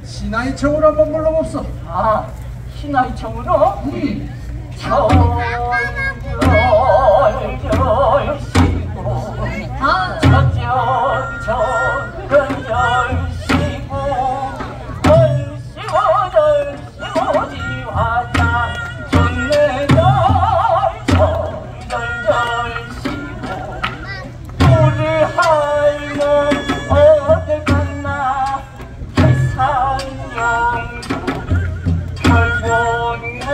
신하이청으로 한번 불러봅소. 아, 신하이청으로? 절절절시고 절절절시고 절시고 지화자 좋네 절절절시고 우리 할멈 어딜 갔나 해산영도 결국은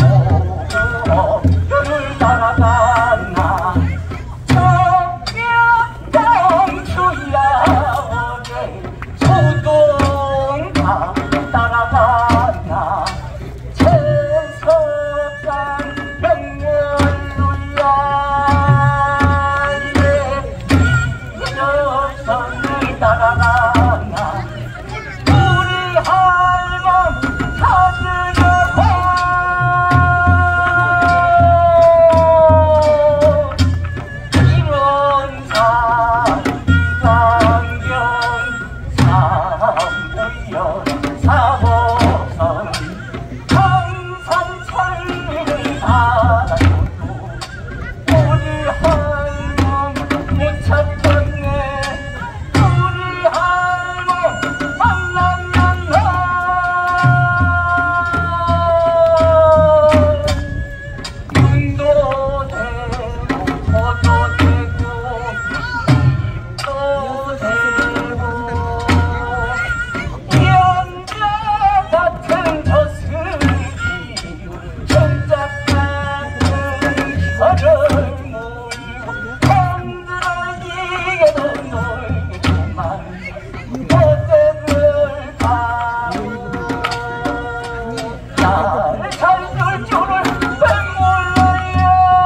오를 따라갔나 청명당추야원에 소동강 따라갔나 채석강 명월루야 이녀선을 따라갔나 우리 할멈 찾으러 가 이론산 이강경 삼부연 사보선 강산천리를 살아도 우리 할멈 못 찾겠네 우리 할멈 만나면 나 눈도 되고 코도 되고 입도 되고 연자 같은 저슬기 견작 같은 혀를 물고 건드러지게도 놀겠구만 모델을 가고 나를 살줄 줄을 왜 몰라요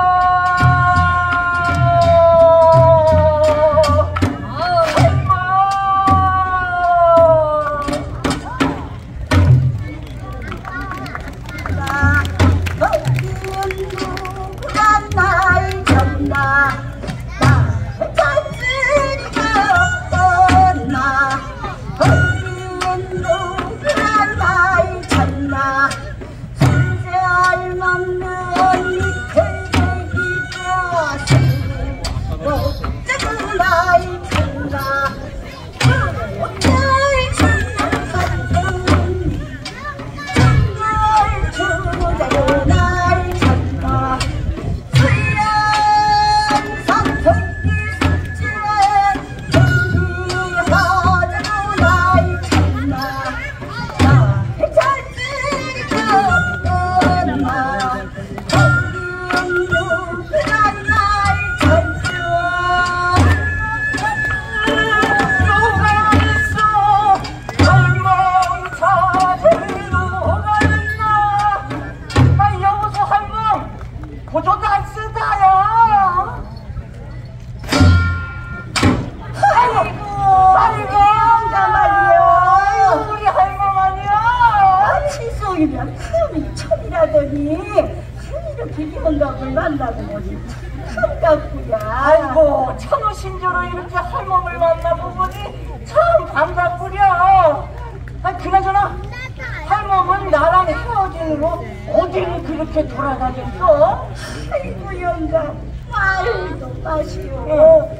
보조도 안 쓰다요. 아이고, 나 말이야. 우리 할멈 아니야. 칠성이면 흠이 천이라더니 이렇게 이혼각을 만나고 보니 참 같구야. 아이고, 천우신조로 이렇게 할멈을 만나보니 참 반갑구려. 아, 그나저나 할멈은 나랑 헤어진 후로 어디를 그렇게 돌아다녔어? 아이고 영감 말도 마시오.